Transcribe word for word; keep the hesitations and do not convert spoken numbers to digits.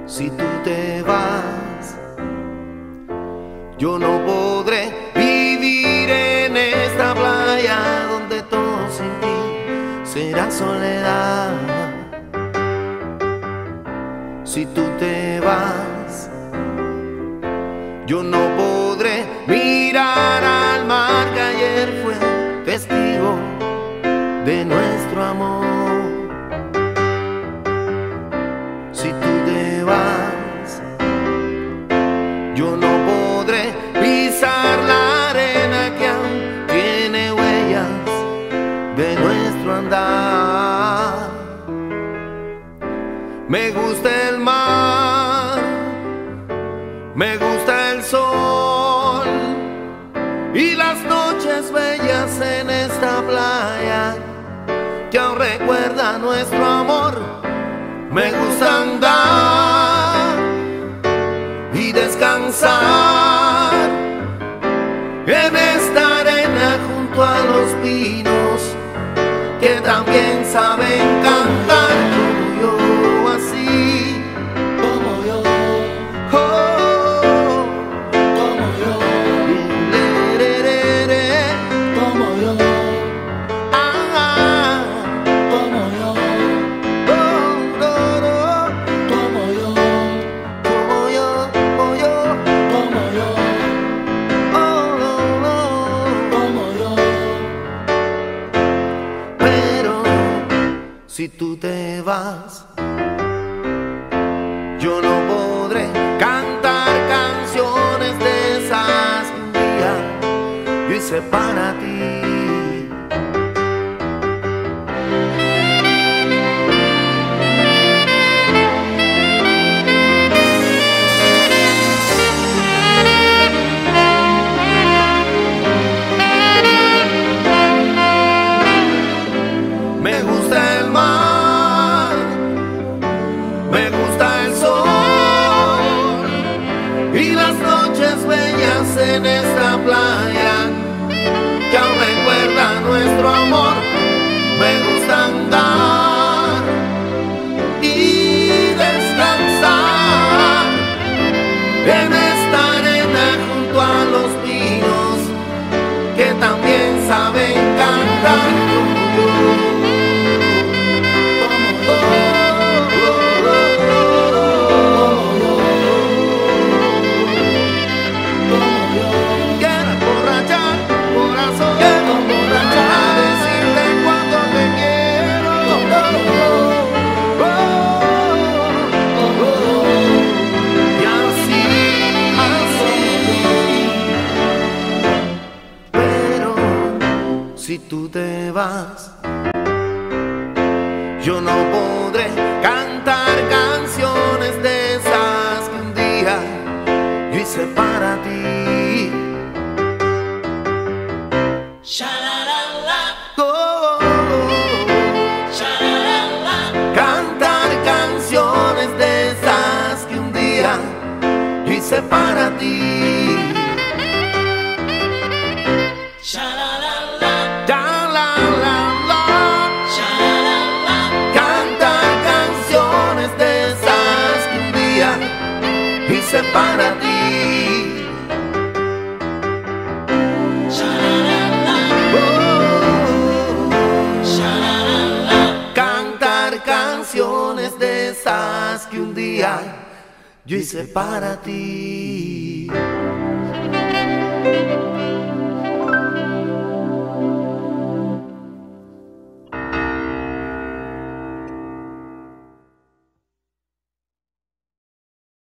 Si tú te vas, yo no podré vivir en esta playa donde todo sin ti será soledad. Si tú te vas, yo no podré mirar al mar que ayer fue testigo de nuestro amor. Si tú te vas, yo no podré pisar la arena que aún tiene huellas de nuestro andar. Me gusta el mar, me gusta el sol y las noches bellas en esta playa que aún recuerda nuestro amor. Me gusta andar y descansar en esta arena junto a los pinos que también saben cantar como yo, así como yo, oh, como yo, lererere, como yo, ah, como yo, oh, no, no, como yo, como yo, como yo, como yo, oh, no, no, como yo. Pero si tú te vas, yo no podré cantar canciones de esas que un día yo hice para ti. Me gusta el mar, me gusta el sol y las noches bellas en esta playa que aún recuerda nuestro amor. Me gusta andar y descansar en esta arena junto a los pinos que también saben cantar como yo. Si tú te vas, yo no podré cantar canciones de esas que un día yo hice para ti. Sha-la-la-la. Oh, oh, oh. Sha-la-la-la. Cantar canciones de esas que un día yo hice para ti. Sha-la-la-la. Hice para ti. Sha-la-la-la. Oh, sha-la-la-la. Cantar canciones de esas que un día yo hice para ti.